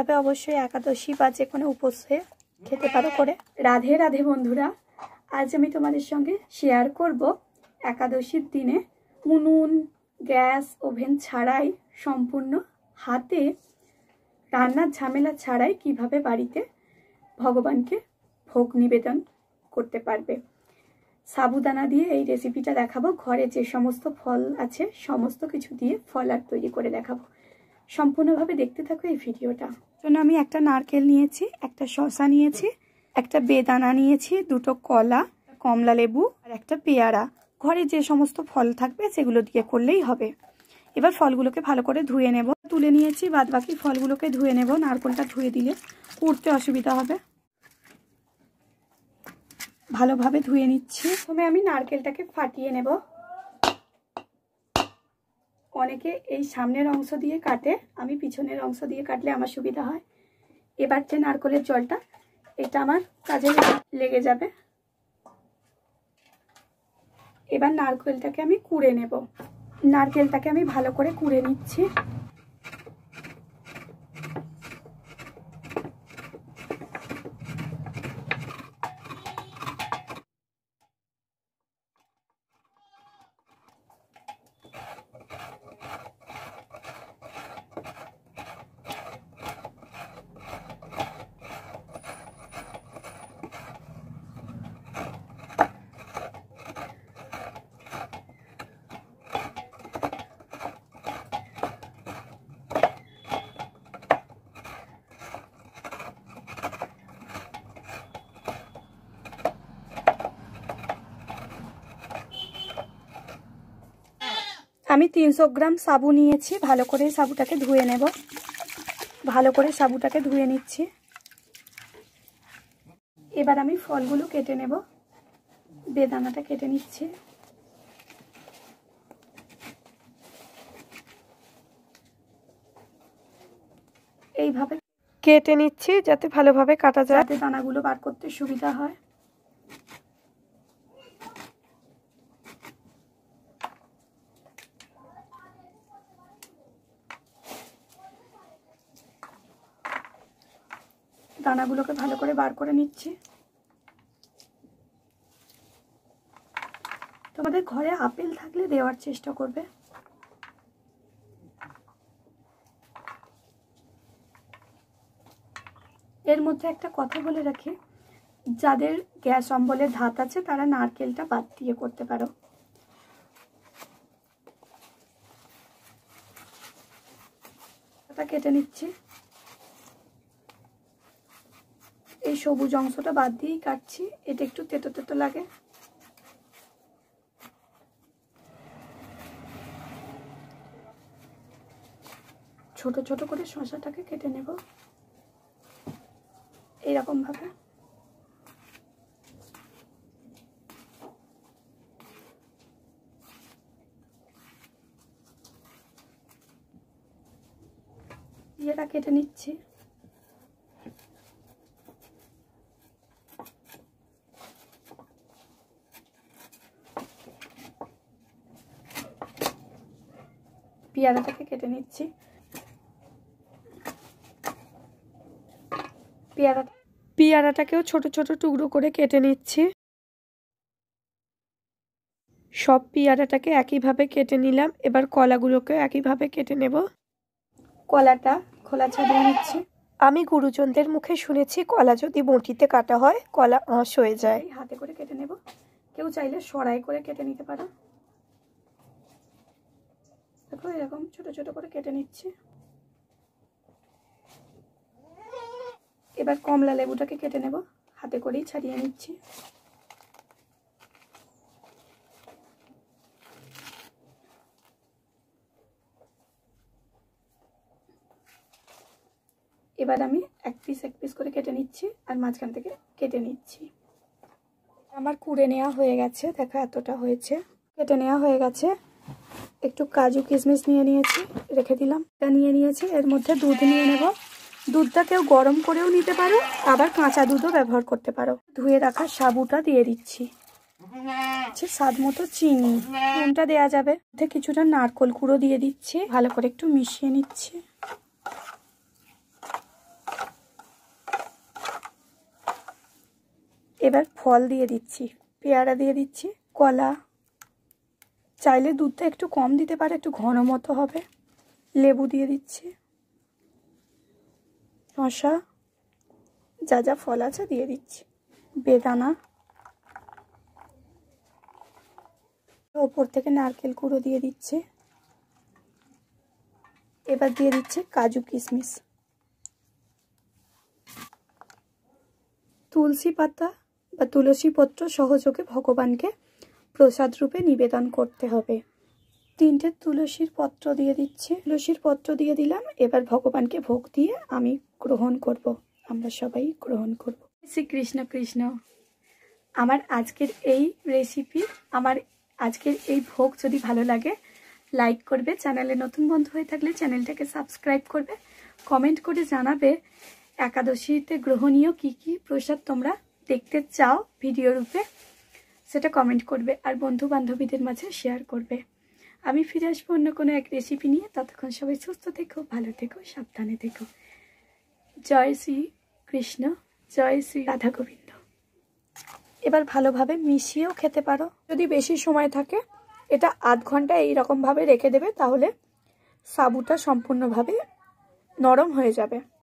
এইভাবে অবশ্যই একাদশী বা যে কোনো উপোসে খেতে পারো করে। রাধে রাধে বন্ধুরা, আজ আমি তোমাদের সঙ্গে শেয়ার করব একাদশীর দিনে উনুন, গ্যাস, ওভেন ছাড়াই সম্পূর্ণ হাতে রান্নার ঝামেলা ছাড়াই কিভাবে বাড়িতে ভগবানকে ভোগ নিবেদন করতে পারবে। সাবুদানা দিয়ে এই রেসিপিটা দেখাবো। ঘরে যে সমস্ত ফল আছে সমস্ত কিছু দিয়ে ফল আর তৈরি করে দেখাবো। সম্পূর্ণভাবে দেখতে থাকো এই ভিডিওটা। জন্য আমি একটা নারকেল নিয়েছি, একটা শসা নিয়েছি, একটা বেদানা নিয়েছি, দুটো কলা, কমলা লেবু আর একটা পেয়ারা। ঘরে যে সমস্ত ফল থাকবে সেগুলো দিয়ে করলেই হবে। এবার ফলগুলোকে ভালো করে ধুয়ে নেব। তুলে নিয়েছি, বাদ বাকি ফলগুলোকে ধুয়ে নেব। নারকেলটা ধুয়ে দিলে কুড়তে অসুবিধা হবে। ভালোভাবে ধুয়ে নিচ্ছি। প্রথমে আমি নারকেলটাকে ফাটিয়ে নেব। অনেকে এই সামনের অংশ দিয়ে কাটে, আমি পিছনের অংশ দিয়ে কাটলে আমার সুবিধা হয়। এবার যে নারকেলের জলটা, এটা আমার কাজে লেগে যাবে। এবার নারকেলটাকে আমি কুড়ে নেব। নারকেলটাকে আমি ভালো করে কুড়ে নিচ্ছি। আমি 300 গ্রাম সাবু নিয়েছি। ভালো করে সাবুটাকে ধুয়ে নেব। ভালো করে সাবুটাকে ধুয়ে নিচ্ছি। এবার আমি ফলগুলো কেটে নেব। বেদানাটা কেটে নিচ্ছি। এইভাবে কেটে নিচ্ছি যাতে ভালোভাবে কাটা যায়, যাতে দানাগুলো বার করতে সুবিধা হয়। দানাগুলোকে ভালো করে বার করে নিচ্ছি। তোমাদের ঘরে আপেল থাকলে দেওয়ার চেষ্টা করবে। এর মধ্যে একটা কথা বলে রাখি, যাদের গ্যাস অম্বলের ধাত আছে তারা নারকেলটা বাদ দিয়ে করতে পারো। এটা কেটে নিচ্ছি। এই সবুজ অংশটা বাদ দিয়েই কাটছি, এটা একটু তেতো তেতো লাগে। ছোট ছোট করে শসাটাকে কেটে নেব এইরকম ভাবে। এটা কেটে নিচ্ছি। পেয়ারাটাকে কেটে নিচ্ছি। পেয়ারাটাকেও ছোট ছোট টুকরো করে কেটে নিচ্ছি। সব পেয়ারাটাকে একইভাবে কেটে নিলাম। এবার কলাগুলোকে একইভাবে কেটে নেব। কলাটা খোলা ছাড়িয়ে নিচ্ছি। আমি গুরুজনদের মুখে শুনেছি কলা যদি বঁটিতে কাটা হয় কলা আঁশ হয়ে যায়। হাতে করে কেটে নেব। কেউ চাইলে সরাই করে কেটে নিতে পারো। দেখো এরকম ছোট ছোট করে কেটে নিচ্ছি। এবার কমলা লেবুটাকে কেটে নেব। হাতে করেই ছাড়িয়ে নিচ্ছি। এবার আমি এক পিস করে কেটে নিচ্ছি আর মাঝখান থেকে কেটে নিচ্ছি। আমার কুড়ে নেওয়া হয়ে গেছে। দেখো এতটা হয়েছে। কেটে নেওয়া হয়ে গেছে। একটু কাজু কিশমিশ নিয়ে নিয়েছি, রেখে দিলাম। এটা নিয়ে নিয়েছি। এর মধ্যে দুধ নিয়ে নেব। দুধটা কেউ গরম করেও নিতে পারো, আবার কাঁচা দুধও ব্যবহার করতে পারো। ধুয়ে রাখা সাবুটা দিয়ে দিচ্ছি। স্বাদ মতো চিনি, নুনটা দেওয়া যাবে। কিছুটা নারকেল কুড়ো দিয়ে দিচ্ছি। ভালো করে একটু মিশিয়ে নিচ্ছি। এবার ফল দিয়ে দিচ্ছি, পেয়ারা দিয়ে দিচ্ছি, কলা, চাইলে দুধটা একটু কম দিতে পারে, একটু ঘন মতো হবে। লেবু দিয়ে দিচ্ছি, শসা, যা যা ফল আছে দিয়ে দিচ্ছি, বেদানা, ওপর থেকে নারকেল কুড়ো দিয়ে দিচ্ছি। এবার দিয়ে দিচ্ছি কাজু কিশমিশ। তুলসী পাতা বা তুলসী পত্র সহযোগে ভগবানকে প্রসাদ রূপে নিবেদন করতে হবে। 3টে তুলসীর পত্র দিয়ে দিচ্ছি, তুলসীর পত্র দিয়ে দিলাম। এবার ভগবানকে ভোগ দিয়ে আমি গ্রহণ করব, আমরা সবাই গ্রহণ করব। শ্রী কৃষ্ণ কৃষ্ণ। আমার আজকের এই রেসিপি, আমার আজকের এই ভোগ যদি ভালো লাগে লাইক করবে, চ্যানেলে নতুন বন্ধু হয়ে থাকলে চ্যানেলটাকে সাবস্ক্রাইব করবে, কমেন্ট করে জানাবে একাদশীতে গ্রহণীয় কি কি প্রসাদ তোমরা দেখতে চাও ভিডিও রূপে, সেটা কমেন্ট করবে আর বন্ধু বান্ধবীদের মাঝে শেয়ার করবে। আমি ফিরে আসবো অন্য কোনো এক রেসিপি নিয়ে। ততক্ষণ সবাই সুস্থ থেকো, ভালো থেকো, সাবধানে থেকো। জয় শ্রী কৃষ্ণ, জয় শ্রী রাধা গোবিন্দ। এবার ভালোভাবে মিশিয়েও খেতে পারো। যদি বেশি সময় থাকে এটা আধ ঘন্টা এইরকমভাবে রেখে দেবে, তাহলে সাবুটা সম্পূর্ণভাবে নরম হয়ে যাবে।